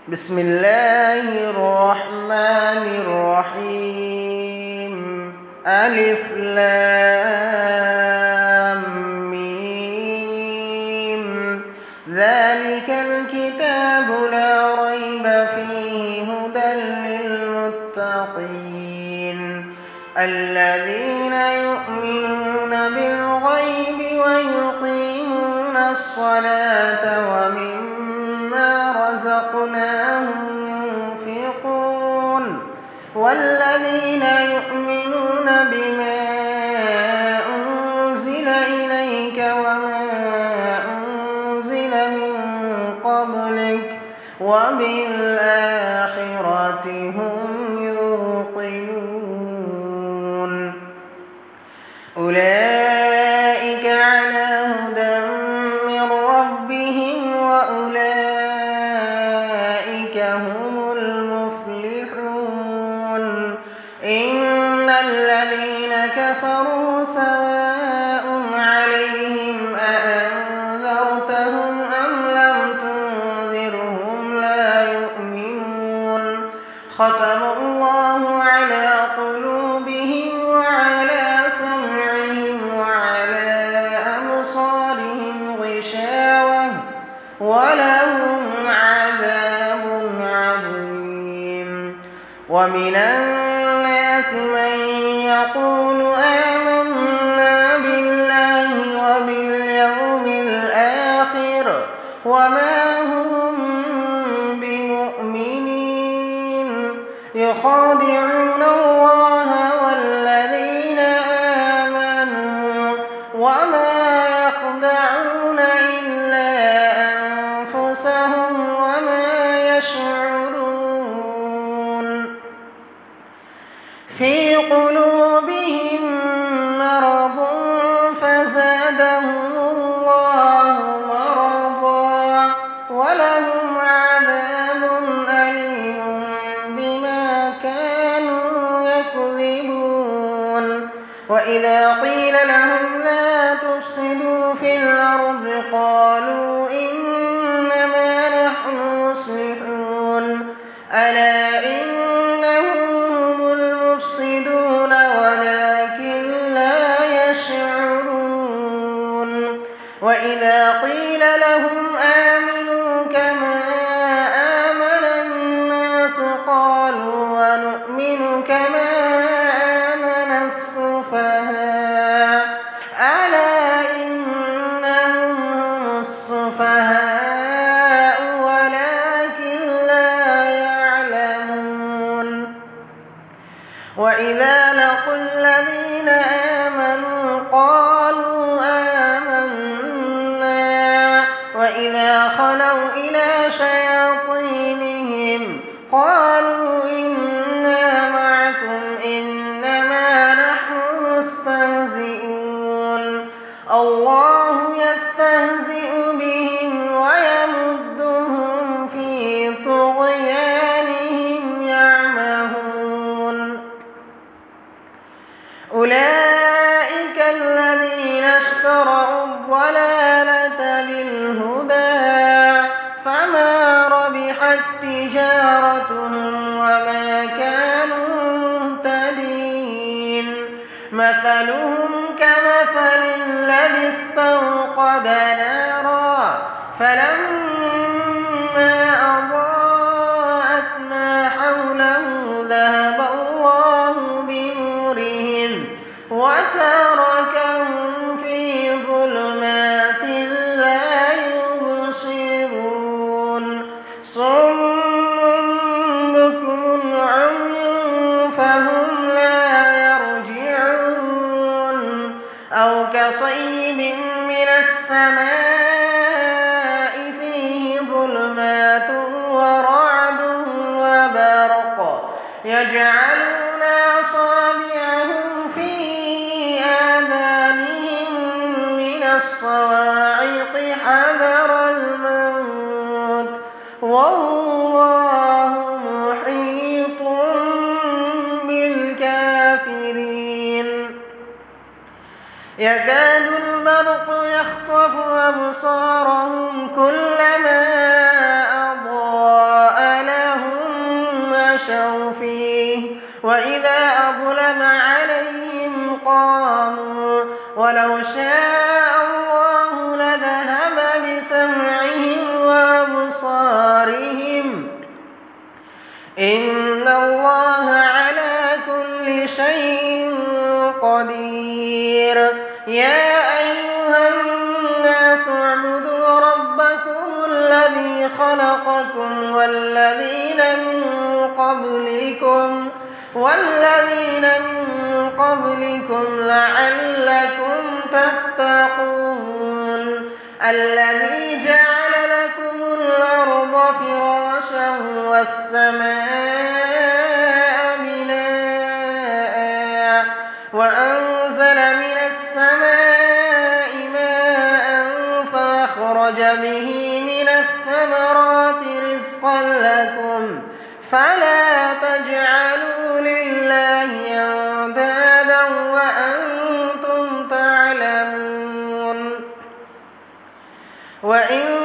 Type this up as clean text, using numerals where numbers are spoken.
بسم الله الرحمن الرحيم. ألف لام ميم. ذلك الكتاب لا ريب فيه هدى للمتقين الذين يؤمنون بالغيب ويقيمون الصلاة ومما رزقناهم ينفقون والذين يؤمنون بما أنزل إليك وما أنزل من قبلك وبالآخرة هم يوقنون أولئك على هدى من ربهم وأولئك هم المفلحون. إن الذين كفروا سواء عليهم أأنذرتهم أم لم تنذرهم لا يؤمنون. ختم الله على قلوبهم وعلى سمعهم وعلى أبصارهم غشاوة ولهم عذاب عظيم. ومن الناس من يقول آمنا بالله وباليوم الآخر وما هم بمؤمنين يخادعون الله والذين آمنوا وما يخدعون إلا أنفسهم وما يشعرون. في قلوبهم مرض فزادهم الله مرضا ولهم عذاب أليم بما كانوا يكذبون. وإذا قيل لهم لا تفسدوا في الأرض قالوا إنما نحن مصلحون ألا إنهم هم المفسدون ولكن لا يشعرون. وإذا قيل لهم آمنوا كما آمن الناس قالوا ونؤمن كما آمن السفهاء ألا إنهم هم السفهاء ولكن لا يعلمون. وإذا لقوا الذين آمنوا قالوا آمنا وإذا خلوا إلى شياطينهم قالوا إنا معكم إنما نحن مستهزئون. الله يستهزئ بهم ويمدهم في طغيانهم يعمهون. أولئك الذين اشتروا الضلالة بالهدى فما ربحت تجارتهم وما كانوا مهتدين. مثلهم كمثل الذي استوقد نارا فلما أضاءت ما حوله ذهب الله بنورهم وتركهم في ظلمات لا يبصرون. صم بكم عمي فهم لا يرجعون. أو كصيب من السماء فيه ظلمات ورعد وبرق يجعلون أصابعهم في آذانهم من الصواعق حذر الموت والله محيط بالكافرين. يكاد البرق يخطف أبصارهم كلما أضاء ولو شاء الله لذهب بسمعهم وأبصارهم إن الله على كل شيء قدير. يا أيها الناس اعبدوا ربكم الذي خلقكم والذين من قبلكم لعلكم تتقون. الذي جعل لكم الأرض فراشا والسماء بناء وأنزل من السماء ماء فأخرج به من الثمرات رزقا لكم فلا تجعلوا لله أندادا وأنتم تعلمون. وإن